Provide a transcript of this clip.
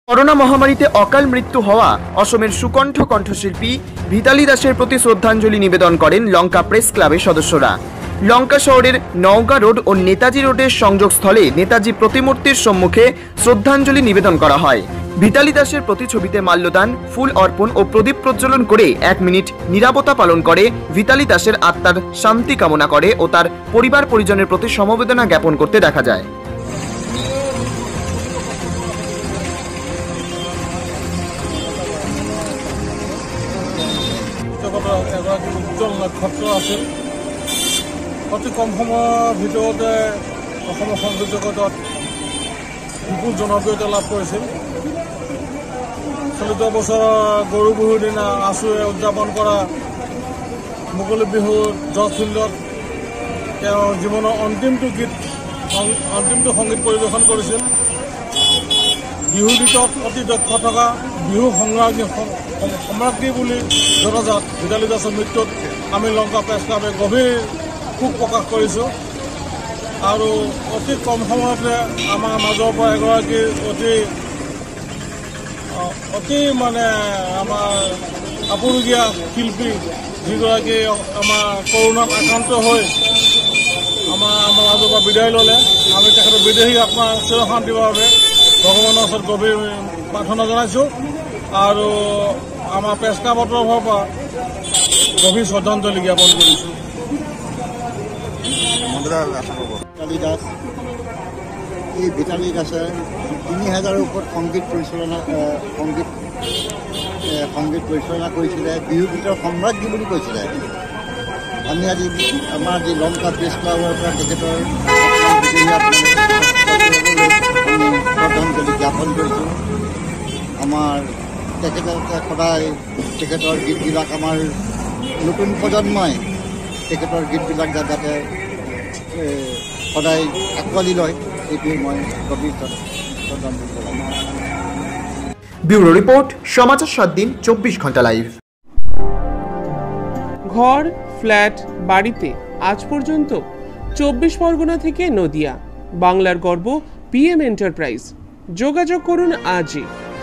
Corona মহামারীতে অকাল মৃত্যু হওয়া অসমের সুকণ্ঠ কণ্ঠশিল্পী ভিতালী দাসের প্রতি শ্রদ্ধাঞ্জলি নিবেদন করেন লঙ্কা প্রেস ক্লাবের সদস্যরা। লঙ্কা শহরের নওগাঁ রোড ও নেতাজি রোডের সংযোগস্থলে নেতাজি প্রতিমূর্তির সম্মুখে শ্রদ্ধাঞ্জলি নিবেদন করা হয়। ভিতালী দাসের প্রতিছবিতে মাল্যদান, ফুল অর্পণ ও প্রদীপ প্রজ্বলন করে 1 মিনিট নীরবতা পালন করে ভিতালী দাসের আত্মার শান্তি কামনা করে ও তার পরিবার পরিজনের প্রতি সমবেদনা জ্ঞাপন করতে দেখা যায়। এগৰাকী উজ্জ্বল নক্ষত্ৰ আছিল। অতি কম সময়ৰ ভিতৰতে অসমৰ সংগীত জগতত বিপুল জনপ্ৰিয়তা লাভ কৰিছিল। চলিত বছৰৰ গৰু বিহুৰ দিনা আছুৱে উদযাপন কৰা মুকলি বিহুৰ জজ ফিল্ডত তেওঁৰ জীৱনৰ অন্তিমটো সংগীত পৰিৱেশন কৰিছিল। বিহু গীতত অতি দক্ষ থকা বিহু সম্ৰাজ্ঞী বুলি জনজাত ভিতালী দাসৰ মৃত্যুত আমি লঙ্কা প্ৰেছ ক্লাবে গভীৰ শোক প্ৰকাশ কৰিছোঁ। আৰু অতি কম সময়তে আমাৰ মাজৰ পৰা এগৰাকী অতি আমাৰ আপুৰুগীয়া শিল্পী, যিগৰাকী আমাৰ কৰোণাত আক্ৰান্ত হৈ আমাৰ মাজৰ পৰা বিদায় ল'লে। আমি তেখেতৰ বিদেহী আত্মাৰ চিৰশান্তিৰ বাবে ভগৱানৰ ওচৰত গভীৰ প্ৰাৰ্থনা জনাইছোঁ আৰু আমাৰ প্ৰেছ ক্লাবৰ তৰফৰ পৰা গভীৰ শ্ৰদ্ধাঞ্জলি জ্ঞাপন কৰিছোঁ। ভিতালী দাসে 3000-ৰ ওপৰত সংগীত পৰিচালনা কৰিছিলে। বিহু গীতৰ সম্ৰাজ্ঞী বুলি কৈছিলে। আমি আজি আমাৰ যি লঙ্কা প্ৰেছ ক্লাবৰ পৰা তেখেতৰ শ্ৰদ্ধাঞ্জলি জ্ঞাপন কৰিছোঁ। আমাৰ সদায় তেখেতৰ গীতবিলাক আমাৰ নতুন প্ৰজন্মই তেখেতৰ গীতবিলাক যাতে সদায় আঁকোৱালি লয়, এইটোৱে মই গভীৰ শ্ৰদ্ধাঞ্জলি জনাইছোঁ। ব্যুরো রিপোর্ট, সমাচার 7 দিন 24 ঘন্টা লাইভ। ঘর, ফ্ল্যাট, বাড়িতে আজ পর্যন্ত 24 পরগনা থেকে নদিয়া। বাংলার গর্ব PM এন্টারপ্রাইজ। যোগাযোগ করুন আজই।